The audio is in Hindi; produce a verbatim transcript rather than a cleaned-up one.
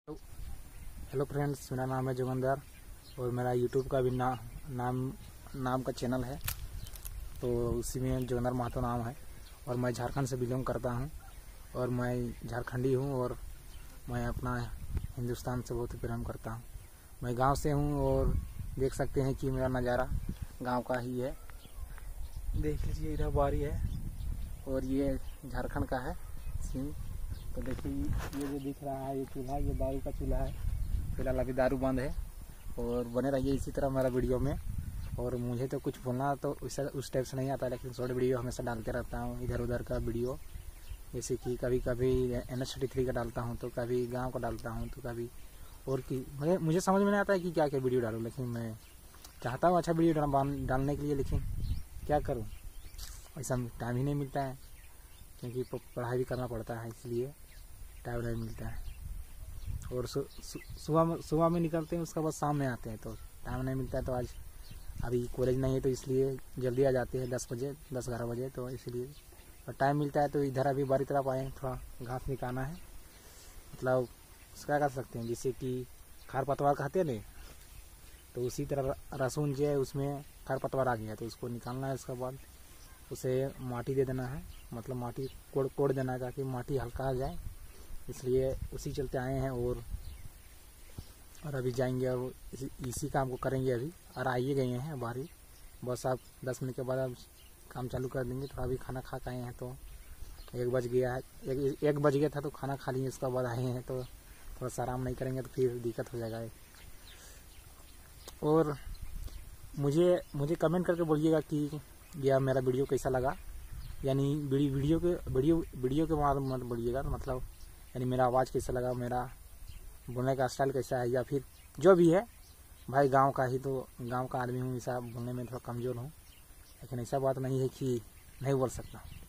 हेलो फ्रेंड्स, मेरा नाम है जोगंदर और मेरा यूट्यूब का भी ना, नाम नाम का चैनल है। तो उसी में जोगंदर महतो नाम है और मैं झारखंड से बिलोंग करता हूं और मैं झारखंडी हूं और मैं अपना हिंदुस्तान से बहुत प्रेम करता हूं। मैं गांव से हूं और देख सकते हैं कि मेरा नज़ारा गांव का ही है। देख लीजिए, इधर बारी है और ये झारखंड का है सीन। तो देखिए, ये जो दिख रहा है ये चूल्हा, ये दारू का चूल्हा है। फिलहाल अभी दारू बंद है और बने रहिए इसी तरह मेरा वीडियो में। और मुझे तो कुछ बोलना तो उस उस टाइप से नहीं आता, लेकिन शॉर्ट वीडियो हमेशा डालते रहता हूँ, इधर उधर का वीडियो। जैसे कि कभी कभी एन एच थर्टी थ्री का डालता हूँ, तो कभी गांव का डालता हूँ, तो कभी और की मुझे मुझे समझ में नहीं आता है कि क्या क्या वीडियो डालूँ। लेकिन मैं चाहता हूँ अच्छा वीडियो डालने के लिए, लेकिन क्या करूँ, ऐसा टाइम ही नहीं मिलता है क्योंकि पढ़ाई भी करना पड़ता है, इसलिए टाइम नहीं मिलता है। और सुबह में सुबह में निकलते हैं, उसके बाद शाम में आते हैं, तो टाइम नहीं मिलता है। तो आज अभी कॉलेज नहीं है तो इसलिए जल्दी आ जाते हैं, दस बजे दस ग्यारह बजे, तो इसलिए और टाइम मिलता है तो इधर अभी बारी तरफ आए, थोड़ा घास निकालना है। मतलब क्या कर सकते हैं, जैसे कि खार पतवार कहते हैं नहीं, तो उसी तरह लहसुन जो है उसमें खार पतवार आ गया तो उसको निकालना है। उसके बाद उसे माटी दे देना है, मतलब माटी कोड़ कोड़ देना है ताकि माटी हल्का आ जाए, इसलिए उसी चलते आए हैं। और और अभी जाएंगे, अब इसी, इसी काम को करेंगे अभी। और आइए गए हैं बाहरी, बस आप दस मिनट के बाद अब काम चालू कर देंगे। थोड़ा अभी खाना खा के आए हैं तो एक बज गया है, एक, एक बज गया था तो खाना खा लिए, उसके बाद आए हैं तो थोड़ा सा आराम नहीं करेंगे तो फिर दिक्कत हो जाएगा। और मुझे मुझे कमेंट करके बोलिएगा कि यह मेरा वीडियो कैसा लगा, यानी वीडियो के वीडियो वीडियो के बाद मत बोलिएगा, मतलब यानी मेरा आवाज़ कैसा लगा, मेरा बोलने का स्टाइल कैसा है, या फिर जो भी है। भाई गांव का ही तो गांव का आदमी हूँ, ऐसा बोलने में थोड़ा कमज़ोर हूँ, लेकिन ऐसा बात नहीं है कि नहीं बोल सकता।